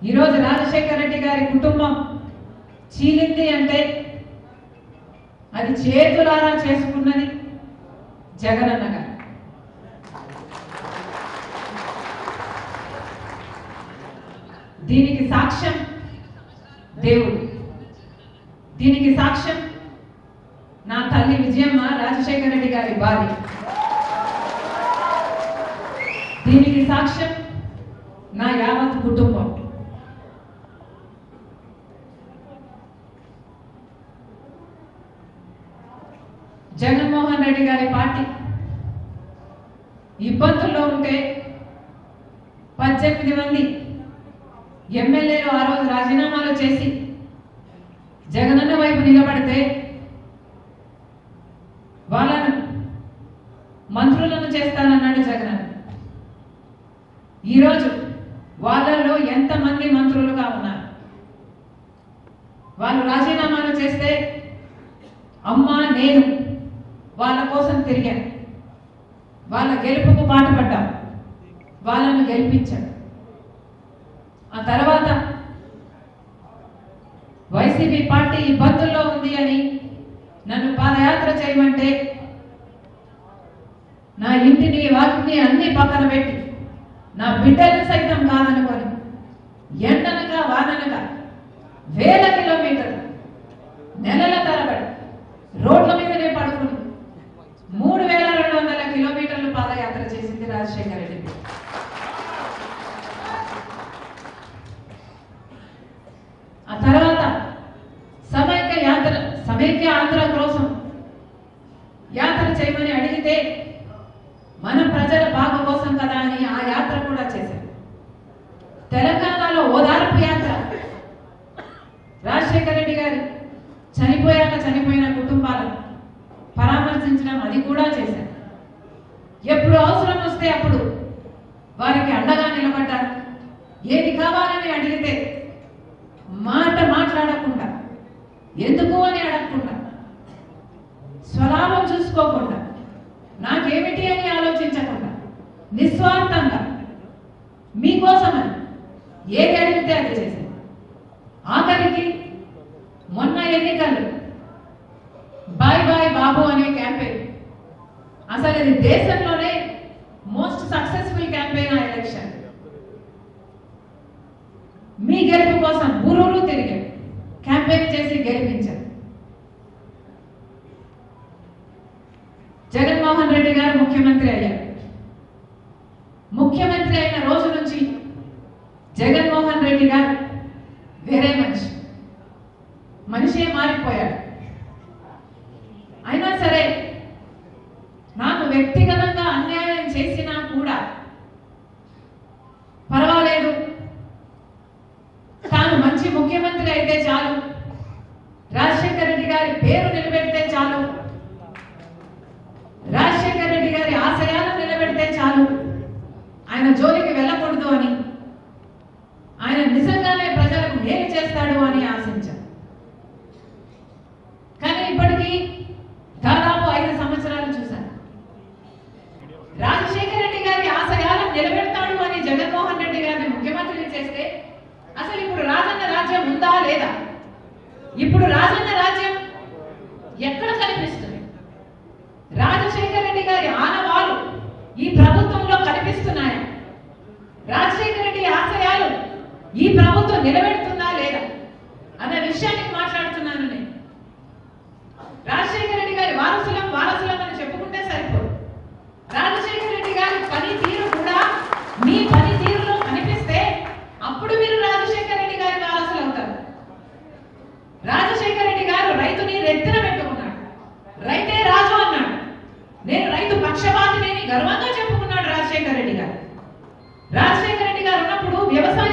ఈరోజు రాజశేఖర రెడ్డి గారి కుటుంబం చీలింది అంటే అది చేతులారా చేసుకున్నది జగనన్న గారు. దీనికి సాక్ష్యం దేవుడు, దీనికి సాక్ష్యం నా తల్లి విజయమ్మ రాజశేఖర రెడ్డి గారి భార్య, దీనికి సాక్ష్యం నా యావత్ కుటుంబం. జగన్మోహన్ రెడ్డి గారి పార్టీ ఇబ్బందుల్లో ఉంటే 18 మంది ఎమ్మెల్యేలు ఆ రోజు రాజీనామాలు చేసి జగనన్న వైపు నిలబడితే వాళ్ళను మంత్రులను చేస్తానన్నాడు జగనన్న. ఈరోజు వాళ్ళల్లో ఎంతమంది మంత్రులుగా ఉన్నారు? వాళ్ళు రాజీనామాలు చేస్తే అమ్మా నేను వాళ్ళ కోసం తిరిగాను, వాళ్ళ గెలుపుకు పాటుపడ్డాం, వాళ్ళను గెలిపించాడు. ఆ తర్వాత వైసీపీ పార్టీ ఇబ్బందుల్లో ఉంది అని నన్ను పాదయాత్ర చేయమంటే నా ఇంటిని వాటిని అన్ని పక్కన పెట్టి నా బిడ్డలు సైతం కాదనుకొని ఎండనగా వాననగా వేల కిలోమీటర్లు నెలల తరబడి రోడ్ల మీదనే పడుకుని 3200 కిలోమీటర్లు పాదయాత్ర చేసింది రాజశేఖర రెడ్డి. ఆ తర్వాత సమైక్య ఆంధ్ర కోసం యాత్ర చేయమని అడిగితే మన ప్రజల బాగు కోసం కదా అని ఆ యాత్ర కూడా చేశారు. తెలంగాణలో ఓదార్పు యాత్ర రాజశేఖర రెడ్డి గారు చనిపోయిన కుటుంబాలను పరామర్శించడం అది కూడా చేశారు. ఎప్పుడు అవసరం వస్తే అప్పుడు వారికి అండగా నిలబడ్డారు. ఏది కావాలని అడిగితే మాట మాట్లాడకుండా, ఎందుకు అని అడగకుండా, స్వలాభం చూసుకోకుండా, నాకేమిటి అని ఆలోచించకుండా నిస్వార్థంగా మీకోసమని ఏది అడిగితే అది చేశారు. ఆఖరికి మొన్న ఎన్నికలు బాయ్ బాయ్ బాబు అనే క్యాంపెయిన్, అసలు ఇది దేశంలోనే మోస్ట్ సక్సెస్ఫుల్ క్యాంపెయిన్ ఆ ఎలక్షన్. మీ గెలుపు కోసం ఊరూరు తిరిగారు, క్యాంపెయిన్ చేసి గెలిపించారు. జగన్మోహన్ రెడ్డి గారు ముఖ్యమంత్రి అయ్యారు. ముఖ్యమంత్రి అయిన రోజు నుంచి జగన్మోహన్ రెడ్డి గారు వేరే మనిషే మారిపోయాడు. అయినా సరే నాకు వ్యక్తిగతంగా అన్యాయం చేసినా కూడా పర్వాలేదు, తాను మంచి ముఖ్యమంత్రి అయితే చాలు, రాజశేఖర రెడ్డి గారి పేరు నిలబెడితే చాలు, రాజశేఖర రెడ్డి గారి ఆశయాలను నిలబెడితే చాలు, ఆయన జోలికి వెళ్ళకూడదు అని, ఆయన నిజంగానే ప్రజలకు మేలు చేస్తాడు అని ఆశించారు. కానీ ఇప్పటికీ దాదాపు 5 సంవత్సరాలు చూశాను. రాజశేఖర రెడ్డి గారి ఆశయాలను నిలబెడతాడు అని జగన్మోహన్ రెడ్డి గారిని ముఖ్యమంత్రిని చేస్తే అసలు ఇప్పుడు రాజన్న రాజ్యం ఉందా లేదా? ఇప్పుడు రాజన్న రాజ్యం ఎక్కడ కనిపిస్తుంది? రాజశేఖర రెడ్డి గారి ఆనవాలు ఈ ప్రభుత్వంలో కనిపిస్తున్నాయా? రాజశేఖర రెడ్డి ఆశయాలు ఈ ప్రభుత్వం నిలబెడుతుందా లేదా అన్న విషయాన్ని మాట్లాడుతున్నాను నేను. రాజశేఖర రెడ్డి గారి వారసులం అని చెప్పుకుంటే సరిపోదు. రాజశేఖర రెడ్డి గారి పనితీరు కూడా మీ పనితీరులో కనిపిస్తే అప్పుడు మీరు రాజశేఖర రెడ్డి గారి వారసులు అవుతారు. రాజశేఖర రెడ్డి గారు రైతుని రెత్తిన పెట్టుకున్నాడు, రైతే రాజు అన్నాడు. నేను రైతు పక్షపాతిని గర్వంగా చెప్పుకున్నాడు రాజశేఖర రెడ్డి గారు. రాజశేఖర రెడ్డి గారు ఉన్నప్పుడు వ్యవసాయ